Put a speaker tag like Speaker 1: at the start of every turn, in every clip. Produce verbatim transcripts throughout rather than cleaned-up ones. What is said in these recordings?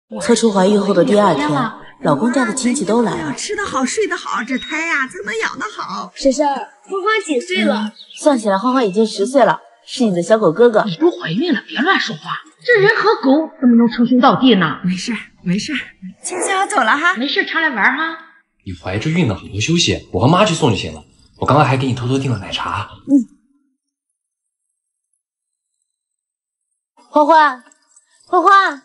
Speaker 1: 测出怀孕后的第二天，老公家的亲戚都来了。
Speaker 2: 吃得好，睡得好，这胎呀才能养得好。
Speaker 3: 婶婶，欢欢几岁了？
Speaker 1: 嗯、算起来，欢欢已经十岁了，是你的小狗哥哥。
Speaker 4: 你都怀孕了，别乱说话。这人和狗怎么能称兄道弟呢？
Speaker 2: 没事，没事。青青，我走了哈。
Speaker 4: 没事，常来玩哈。
Speaker 5: 你怀着孕呢，好好休息，我和妈去送就行了。我刚刚还给你偷偷订了奶茶。
Speaker 1: 嗯。欢欢，欢欢。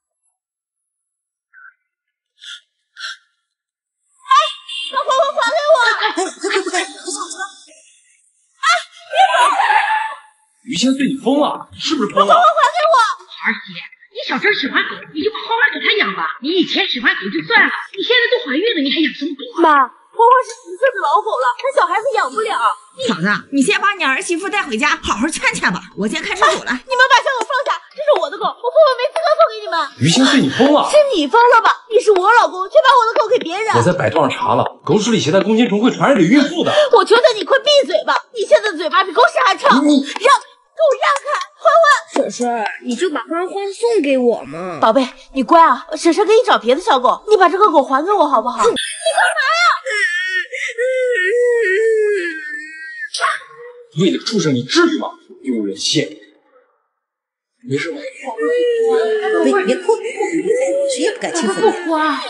Speaker 3: 把欢欢还给我！
Speaker 1: 快快快，快走走！
Speaker 3: 啊！别走！
Speaker 5: 于千岁，你疯了？是不是疯了？
Speaker 3: 把欢欢还给我！
Speaker 4: 儿媳，你小侄喜欢狗，你就把欢欢给他养吧。你以前喜欢狗就算了，你现在都怀孕了，你还养什么狗啊？
Speaker 3: 妈，欢欢是十岁的老狗了，那小孩子养不了。
Speaker 2: 嫂子，你先把你儿媳妇带回家，好好劝劝吧。我先看吃主了。
Speaker 3: 你们把小狗放下，这是我的狗，我欢欢没资格送给你们。
Speaker 5: 于千岁，你疯了？
Speaker 3: 是你疯了吧？你是我老公，却把我的狗给别人。
Speaker 5: 我在百度上查了，狗屎里携带弓形虫会传染给孕妇的。
Speaker 3: 我求求你，快闭嘴吧！你现在的嘴巴比狗屎还臭。
Speaker 5: 你
Speaker 3: 让，给我让开！欢欢，婶婶，你就把欢欢送给我嘛。
Speaker 1: 宝贝，你乖啊，婶婶给你找别的小狗，你把这个狗还给我好不好？
Speaker 3: 你干嘛呀？
Speaker 5: 喂，你个畜生，你至于吗？丢人现眼！没事吧？
Speaker 2: 别别哭，谁也不敢欺负你。
Speaker 4: 不哭啊！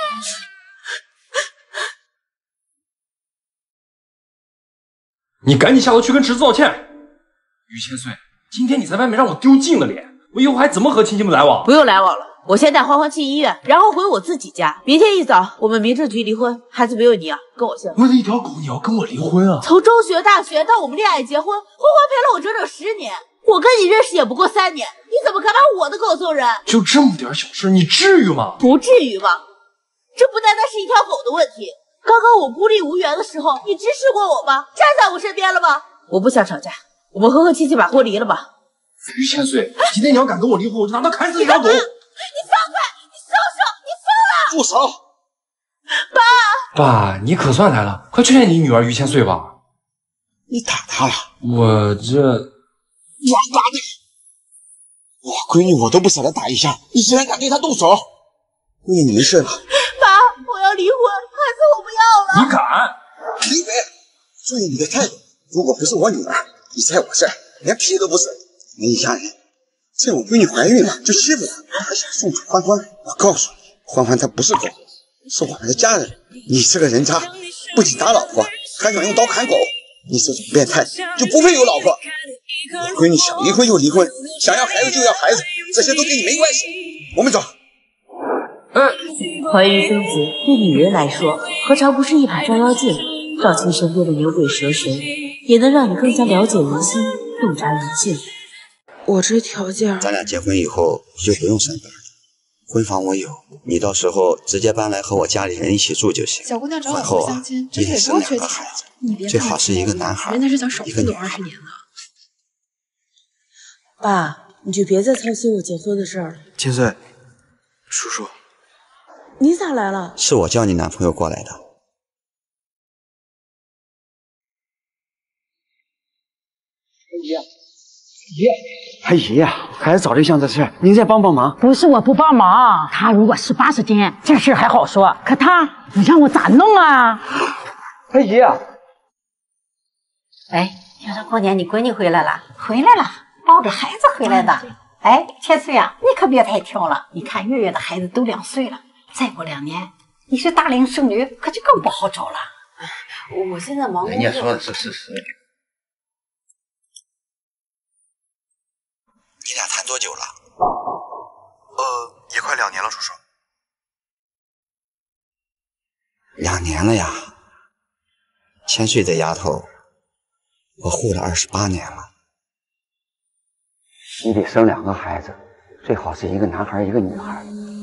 Speaker 5: 你赶紧下楼去跟侄子道歉。于千岁，今天你在外面让我丢尽了脸，我以后还怎么和亲戚们来往？
Speaker 1: 不用来往了，我先带欢欢去医院，然后回我自己家。明天一早，我们民政局离婚，孩子没有你啊，跟我姓。
Speaker 5: 为了一条狗，你要跟我离婚啊？
Speaker 1: 从中学、大学到我们恋爱结婚，欢欢陪了我整整十年。我跟你认识也不过三年，你怎么敢把我的狗送人？
Speaker 5: 就这么点小事，你至于吗？
Speaker 1: 不至于吧？这不单单是一条狗的问题。刚刚我孤立无援的时候，你支持过我吗？站在我身边了吗？我不想吵架，我们和和气气把婚离了吧。
Speaker 5: 于千岁，今天你要敢跟我离婚，我就拿刀砍死你条狗！你放
Speaker 3: 开！你松手！你疯了！
Speaker 5: 住手！爸，爸，你可算来了，快劝劝你女儿于千岁吧。
Speaker 6: 你打她了？
Speaker 5: 我这
Speaker 6: 王八蛋！我闺女我都不舍得打一下，你竟然敢对她动手！闺女，你没事吧？
Speaker 3: 爸，我要离婚，孩子我不要了。
Speaker 5: 你敢？
Speaker 6: 李伟，注意你的态度。如果不是我女儿，你在我这儿连屁都不是。你们一家人趁我闺女怀孕了就欺负她，还想送欢欢。我告诉你，欢欢她不是狗，是我们的家人。你这个人渣，不仅打老婆，还想用刀砍狗。你这种变态就不配有老婆。我闺女想离婚就离婚，想要孩子就要孩子，这些都跟你没关系。我们走。
Speaker 5: 哎，
Speaker 1: 怀孕生子对女人来说，何尝不是一把照妖镜？照清身边的牛鬼蛇神，也能让你更加了解人心，洞察人性。
Speaker 2: 我这条件，
Speaker 6: 咱俩结婚以后就不用上班了，婚房我有，你到时候直接搬来和我家里人一起住就行。
Speaker 7: 小姑娘找老
Speaker 6: 婚后啊，
Speaker 7: 公相亲，
Speaker 6: 你
Speaker 7: 这也
Speaker 6: 得生两个
Speaker 7: 多缺钱
Speaker 6: 孩子，
Speaker 7: 你别
Speaker 6: 最好是一个男孩，
Speaker 7: 人家是想少
Speaker 6: 一个女孩。
Speaker 7: 奋斗二十年呢。
Speaker 1: 爸，你就别再操心我结婚的事儿了。
Speaker 6: 千岁，叔叔，
Speaker 1: 你咋来了？
Speaker 6: 是我叫你男朋友过来的。
Speaker 8: 爷，爷，哎爷呀，孩子找对象这事，您再帮帮忙。
Speaker 4: 不是我不帮忙，他如果十八十斤，这事还好说。可他，你让我咋弄啊？
Speaker 8: 哎爷呀，
Speaker 9: 哎，听说过年你闺女回来了，回来了，抱着孩子回来的。哎，千岁啊，你可别太挑了，你看月月的孩子都两岁了，再过两年，你是大龄剩女，可就更不好找了。
Speaker 3: 我我现在忙工作。
Speaker 6: 人家说的是事实。你俩谈多久了？
Speaker 10: 呃，也快两年了，叔叔。
Speaker 6: 两年了呀，千岁这丫头，我护了二十八年了。
Speaker 8: 你得生两个孩子，最好是一个男孩一个女孩。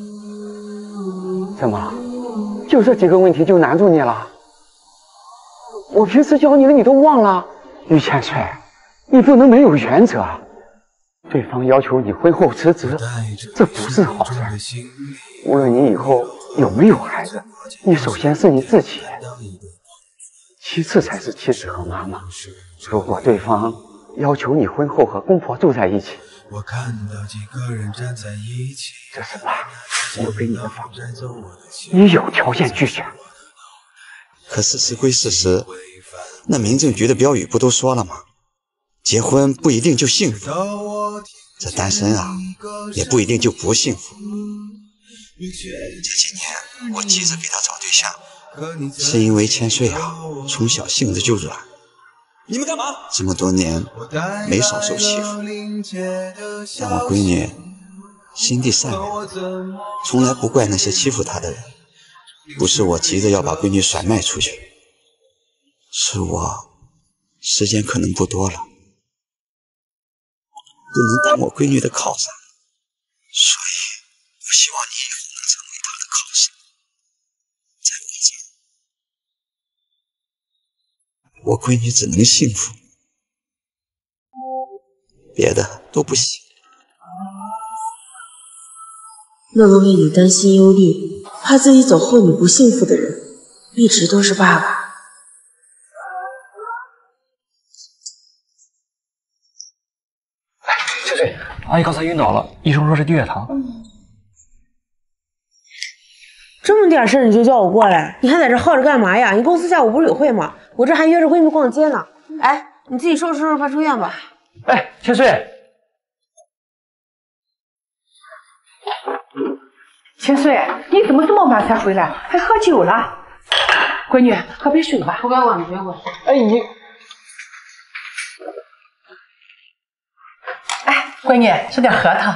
Speaker 8: 怎么了？就这几个问题就难住你了？我平时教你的你都忘了？于千岁，你不能没有原则。对方要求你婚后辞职，这不是好事。无论你以后有没有孩子，你首先是你自己，其次才是妻子和妈妈。如果对方要求你婚后和公婆住在一起， 这是爸，我给你的房，你有条件拒绝。
Speaker 6: 可事实归事实，那民政局的标语不都说了吗？结婚不一定就幸福，这单身啊，也不一定就不幸福。这几年我急着给他找对象，是因为千岁啊，从小性子就软。你们干嘛？这么多年没少受欺负，但我闺女心地善良，从来不怪那些欺负她的人。不是我急着要把闺女甩卖出去，是我时间可能不多了，不能当我闺女的靠山，所以我希望你以后能成为她的靠山。在我这，我闺女只能幸福，别的都不行。
Speaker 7: 那个为你担心忧虑，怕自己走后你不幸福的人，一直都是爸爸。
Speaker 8: 翠翠，阿姨刚才晕倒了，医生说是低血糖。
Speaker 7: 嗯，这么点事你就叫我过来，你还在这耗着干嘛呀？你公司下午不是有会吗？我这还约着闺蜜逛街呢。哎，你自己收拾收拾，快出院吧。
Speaker 8: 哎，千岁。
Speaker 2: 千岁，你怎么这么晚才回来？还喝酒了？闺女，喝杯水吧。
Speaker 7: 不要管，不要管。
Speaker 8: 哎，你，
Speaker 2: 哎，闺女，吃点核桃。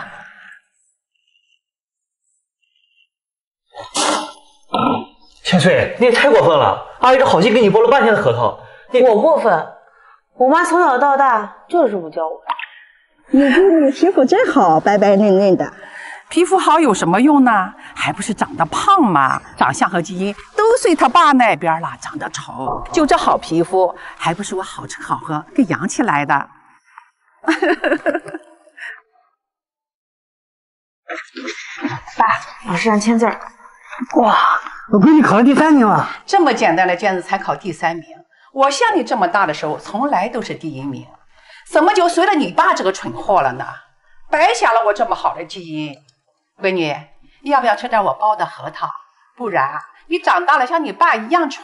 Speaker 8: 千岁，你也太过分了！阿姨这好心给你剥了半天的核桃，你
Speaker 7: 我过分？我妈从小到大就是这么教我的。
Speaker 11: 你闺女皮肤真好，白白嫩嫩的。
Speaker 2: 皮肤好有什么用呢？还不是长得胖嘛，长相和基因都随他爸那边了，长得丑，就这好皮肤，还不是我好吃好喝给养起来的。
Speaker 7: 爸，老师让签字。
Speaker 8: 哇，我闺女考了第三名了。
Speaker 2: 这么简单的卷子才考第三名，我像你这么大的时候，从来都是第一名，怎么就随了你爸这个蠢货了呢？白瞎了我这么好的基因。闺女，你要不要吃点我剥的核桃？不然你长大了像你爸一样蠢。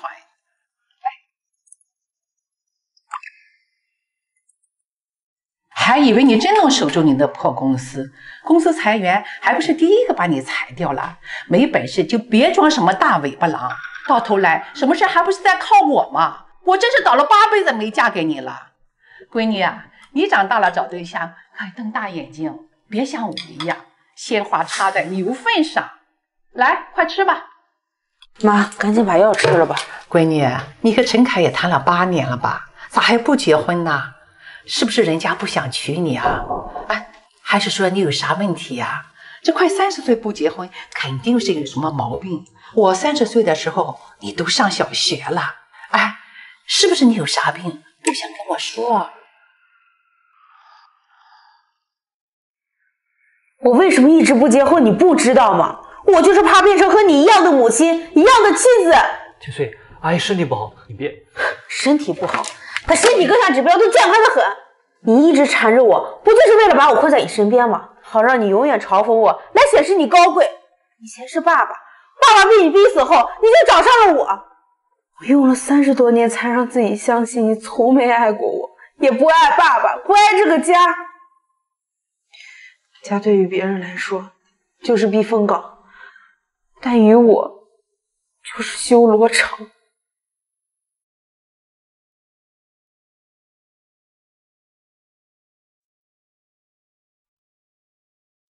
Speaker 2: 还以为你真能守住你的破公司，公司裁员还不是第一个把你裁掉了？没本事就别装什么大尾巴狼，到头来什么事还不是在靠我吗？我真是倒了八辈子没嫁给你了。闺女啊，你长大了找对象可以瞪大眼睛，别像我一样鲜花插在牛粪上。来，快吃吧。
Speaker 7: 妈，赶紧把药吃了吧。
Speaker 2: 闺女，你和陈凯也谈了八年了吧？咋还不结婚呢？是不是人家不想娶你啊？哎，还是说你有啥问题呀？这快三十岁不结婚，肯定是有什么毛病。我三十岁的时候，你都上小学了。哎，是不是你有啥病不想跟我说？
Speaker 7: 我为什么一直不结婚？你不知道吗？我就是怕变成和你一样的母亲，一样的妻子。
Speaker 8: 千岁，阿姨身体不好，你别。
Speaker 7: 身体不好，可身体各项指标都健康的很。你一直缠着我，不就是为了把我困在你身边吗？好让你永远嘲讽我，来显示你高贵。以前是爸爸，爸爸被你逼死后，你就找上了我。我用了三十多年才让自己相信你从没爱过我，也不爱爸爸，不爱这个家。家对于别人来说就是避风港，但于我就是修罗场。